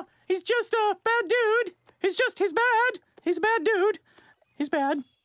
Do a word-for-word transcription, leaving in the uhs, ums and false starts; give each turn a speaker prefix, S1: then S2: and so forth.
S1: uh, he's just a bad dude. He's just, he's bad. He's a bad dude. He's bad.